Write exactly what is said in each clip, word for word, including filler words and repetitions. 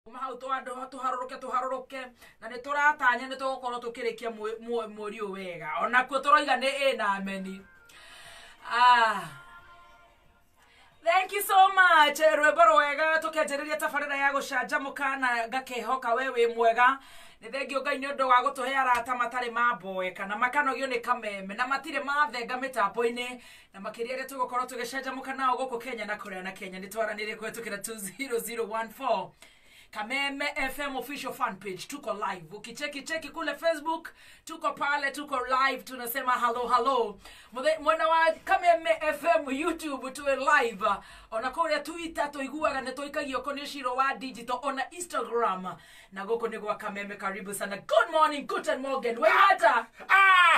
Mahau to andu tuharũrũke tuharũrũke na nĩ tũratanya nĩ tũgũkorwo tũkĩrĩkia mweri ũyũ wega ona kuo tũroiga nĩ ĩ na ameni. Ah, thank you so much. Rwĩmbo rwega tũkĩanjĩrĩria tabarĩra ya gũcanjamũka na ngakehoka we wĩ mwega. Nĩ thengio Ngai nĩ ũndũ wa gũtũhe arata matarĩ mamboe kana makanogio nĩ kameme na matirĩ mathenga mĩtambo-inĩ na makĩria rĩa tũgũkorwo tũgĩcanjamũka nao gũkũ Kenya na kũrĩa na Kenya nĩ twaranĩrie kũhetũkĩra two zero zero one four Kameme F M official fan page. Tuko live. Ukicheki cheki kule Facebook, tuko pale, tuko live, tunasema hello hello. Mwana wa Kameme F M YouTube tuwe live. Ona kore Twitter tuiguaga ne toikagio koneshiro wa digital ona Instagram. Na goko ni kwa Kameme karibu sana. Good morning, guten morgen. Wewe hata. Ah!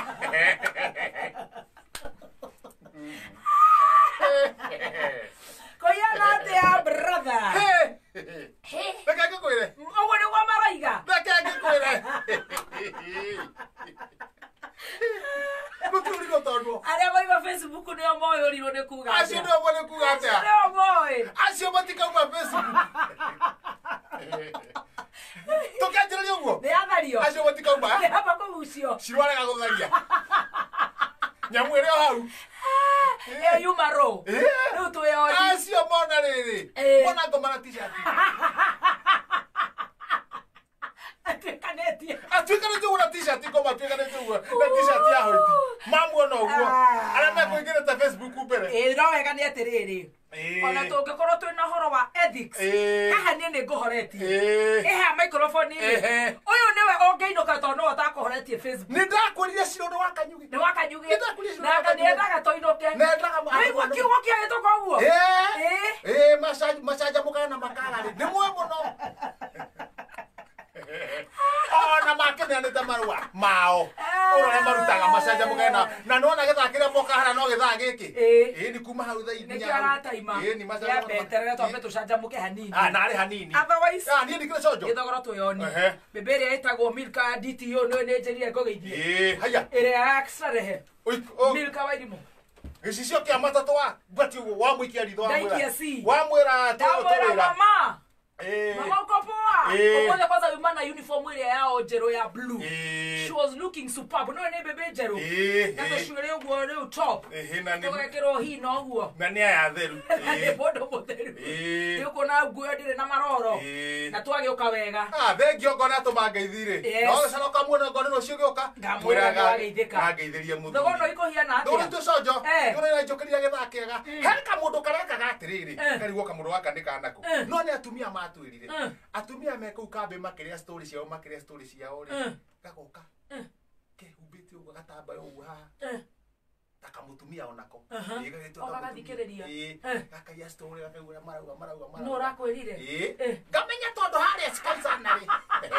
Koyana te brother. Hey. Hey. Beka ke koire. Owo ni wa maraiga. Beka ke koire. Mutu uri gotondo. Ale wa Facebook ni omoyo ri ne kuga. Asio no bole kuga ata. Ne omoyo. Asio batika kwa Facebook. Toka jere yogo. Ne avario. Asio batika kwa. Ne hapa ko usio. Shirwale ga gotharia. Nyamwere hau. Eh yumaro. Riu tu yo. Asio mona riri. Mona ngomana t-shirt. Atwekaneti. Atwekaneti una t-shirt ko matwekaneti una t-shirt ya hoiti. Mamu no ugo. Ara na kuingira ta Facebook ubere. Eh no wega ni atiriri. Ona tũngĩkorwo twĩna horo wa ethics haha niĩ nĩ ngũhoretie eha microphone inĩ ũyũ nĩwe ũngĩinũka tondũ no ũtakũhoretie Facebook nĩ ndakwĩrire ciro nĩ wakanyugi nĩ wakanyugi na nĩendaga tũinũke nĩendaga kiugo kĩahĩtũka ũguo ĩĩ macanjamũkaga na makagarĩ nĩ muoyo mũno ona makenanĩte marũa mao ũrĩa marutaga macanjamũkaga na na nĩwona gĩthaa kĩrĩa moka hana no gĩthaa gĩkĩ ĩĩ nĩ kuma hau thaa inya ĩĩ nĩ macanjamũkaga twambe tũcanjamũke hanini ah narĩ hanini otherwise ah niĩ ndikĩre cojo gĩthogoro twĩyoni mbembe ĩrĩa ĩtagwo Milka D T O nĩ njĩrire ngũgeithie ĩĩ haya ĩrĩa extra rehe Milka Wairimũ gĩcicio kĩa matatũ wa ngwati wa mũikia ritho wa mwĩra wa mwĩra tũwĩra mama Eh. Mama uko poa. Uko kwanza yumana uniform ile yao jero ya blue. She was looking superb. No ne bebe jero. Na shule ugo le top. Eh na ni. Tokekero hi no ugo. Na ni aya theru. Eh bodo botheru. Eh. Yuko na guo dire na maroro. Na twage uka wega. Ah thengio ngona tumangeithire. No gicano kamwe no ngona no cio gioka. Mwira gageithika. Ngageithirie muthu. Thogo no iko hiana atia. Ndo tu cojo. Ndo na njokeria githaa kiega. He kamundu kareka gatiriri. Karigwo kamundu gaka ni kanako. No ni atumia matwirire. Atumia me kuu kambe makiria story ciao makiria story ciao ri gagoka ke humbite ugo gatamba yo ha taka mutumia onako igagitwa gagathikiriria gakaia story gakaigura marauga marauga marauga no rakwirire ngamenya tondu haria skaisana ri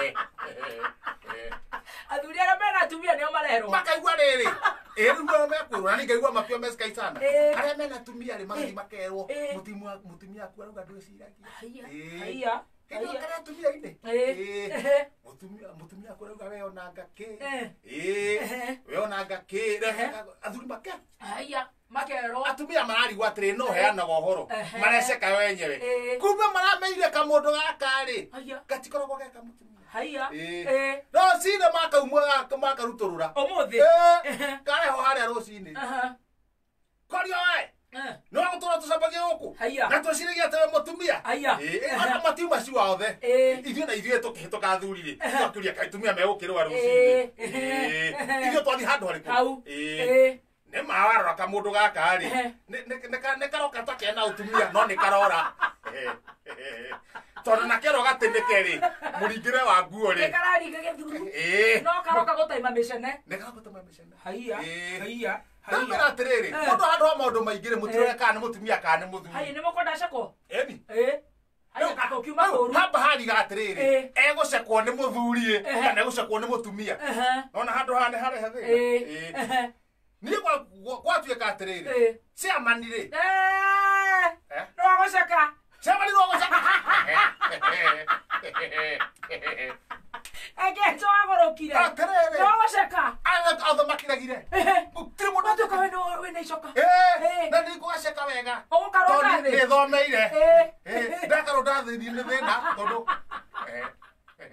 athuri ara mena atumia nio marehero makaigua riri ĩru no mekwirwo na ningaigua mapio me skaisana aria mena atumia ri magathi makerwo mutimwa mutumia aku arauga ndwiciragia haiya Ino kana tumia ine. Eh. Mutumia mutumia kurauga we ona ngake. Eh. We ona ngake. Athuri make. Haya, makero. Atumia marari gwatire no heana gohoro. Mareceka wenyewe. Kumbe marameire kamundu gaka ri. Gatikoragwo geka mutumia. Haya. Eh. No sine makaumwa makaruturura. Omuthi. Eh. Kareho haria rucini. Aha. Korio we. No gũtũra tũcambagie gũkũ na twĩciragia atĩ mũtumia ona matiuma ciwa othe ithuĩ na ithuĩ tũkĩhĩtũka athuri rĩ twakuria kaĩ tumia megũkĩrũa rũcinĩ ithuĩ twathi handũ harĩkũ nĩ mawarora kamũndũ gaka rĩ nĩ karoka takena ũtumia no nĩ karora tondũ nakero gatĩnĩke rĩ mũringĩre wa nguo rĩ nĩ kararinga gĩthuru no karoka gũtaima mĩcene nĩ karogũtaima mĩcene haiya haiya Ndamera atiriri mundu handu ha maundu maingire mutirore kana mutumia kana muthuri hayi ni mukonda ceko eni eh hayi kako kiuma koru hamba hari ga atiriri egucekwo ni muthuri kana egucekwo ni mutumia nona handu ha ne hare hathina eh ni kwa gwatuika atiriri cia manire eh no guceka cia mani no guceka ege to agorokire atiriri no guceka ana atho makiragire mutire mundu atuka we no we ne icoka eh na ni guceka wega o karoka ni thomeire eh ndakaro ndathiri ni thina tondu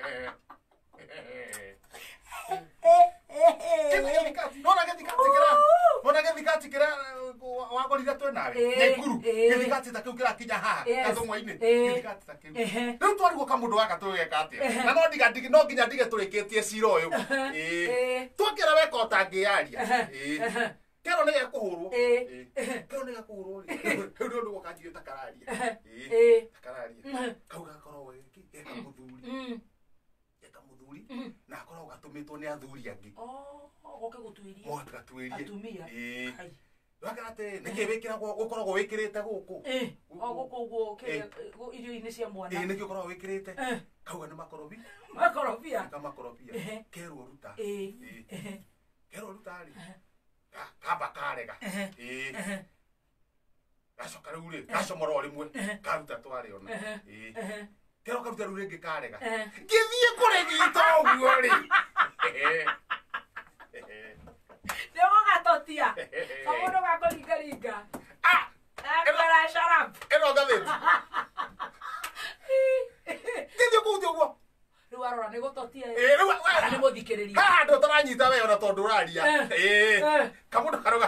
Nona gethikati kira nona gethikati kira wagorire twe nawe nyekuru gethikati ta kiu kira kinya haha gathungwa-ini gethikati ta kiu riu twarigwo kamundu gaka tugeka atia na no ndiga ndigi no nginya ndige turikitie cira uyu twakira weka utangiaria kero nä gä kå hå rwo kero nä gä kå hå rwo rä u nä gå kanjire takararia takararia kau gakoragwo geka må thuri geka må thuri na akoragwo gatå mä two nä athuri angä moke gatuä rie wagera atä nä kä wä kä ragwo gå koragwo wä kä rä te gå kå nä kä å koragwo wä kä rä te kauga nä makorobia makorobia kerwo ruta kerwo ruta rä kamba karega gacoka rä u rä gacomora o rä mwe karuta twarä ona kero karuta rä u rä ngä karega ngä thiä kå rä gitå å guo rä nä gå gatotia kamå ndå gakå ringaringa ä no ngathä ngä thiä kå u tä å guo rä u arora nä gå totia nä må thikä rä ria haha ndå taranyita we ona tondå å raria kamå ndå karoga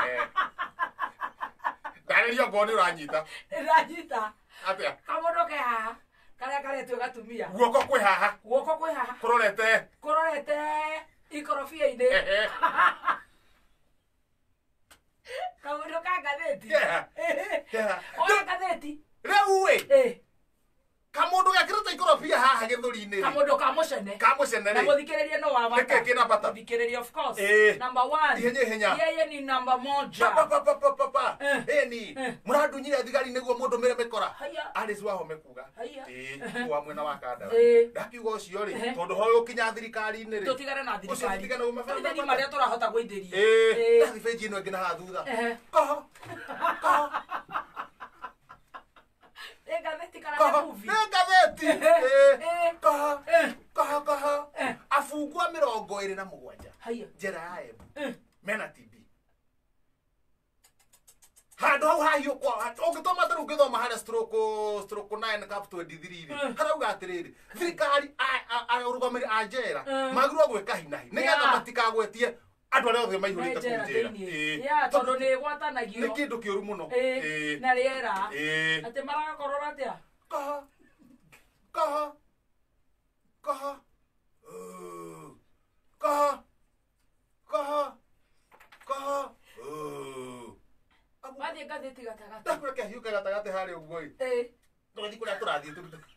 ndarä ria ngoo nä å ranyita ranyita atä kamå ndå ke haha karä a karetwe gatumia guoko kwä haha guoko kwä haha kå rorete kå rorete ikorobia-inä kamå ndå ka ngathä ti ona ngathä ti rä u ä kamå ndå gekä rä te ikorobia haha gä thå ri-inä kamå ndå ka må cene kamå cene na må thikä rä ria no wa nä kä kä na bata thikä rä ria of course Eh. number one ihenya ihenya yeye ni namba moja papapapapapa eni må randunyire thigari nä guo må ndå mä re mä kora Haya. arä wahome kuga Haya. wa mwena wa kandara Eh. ndakiuga å cio rä tondå hoyå å kinya thirikari-inä tå rä tigane na thirikari tigane na mathithani marä a tå rahota gå ithä ndathi benji ä no ä ngä na haha thutha Eh. koho koho ä ngathä kana koho nä movie nä ngathäti Eh. koho Eh. koho koho Eh. abungwa mä rongo ä rä na må gwanja haya njera ya embu Eh. mena T B handå hau hahiå kwa å ngä toma tarä u ngä thoma harä harauga atä rä rä thirikari arå gamä ri a njera magirwo gwä ka hinahi nä getha matikagwetie andå arä othe maihå rä te kå njera tondå nä gwatanagio nä kä ndå kä å ru må no na rä era atä maragakorora atä a kaha kaha kaha kaha kaha kaha wathiä ngathä ti gatagatä ndakå reke hiå ke gatagatä harä å guo ä tå gathi kå rä a tå rathiä tå rute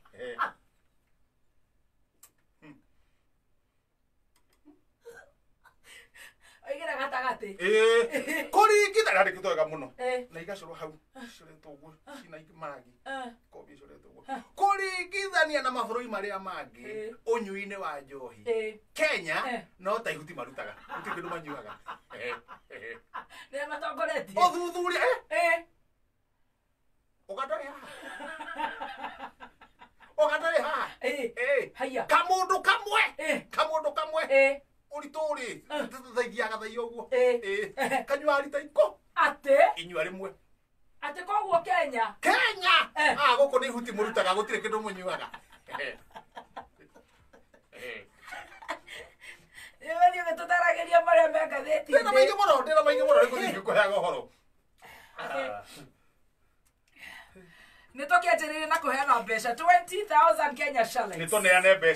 oigä ra gatagatä kå ringitha rarä kä twega må no na igacorwo hau coretwo guo cina maragi kombi coretwo guo kå ringithania na mabå rå ri marä a mangä å nyui-inä wa njohi Kenya no ta ihuti marutaga gutirä kä ndå manyuaga nä matongoretie å thuthuria å gandå rä haha å gandå rä haha haya kamå ndå kamwe kamå ndå kamwe å ritå rä thaithiaga thaia å guo kanyua rita ikå atä inyua rä mwe atä koguo Kenya Kenya gå kå nä ihuti må rutaga gå tirä kä ndå må nyuaga nä gä tå taragä ria marä a me ngathä ti ndä na maingä må no ndä na maingä må no rä kå thiä ngä kå heaga å horo nä tå kä anjä rä rie na kå heana mbeca twenty thousand Kenya shillings nä tå neane mbeca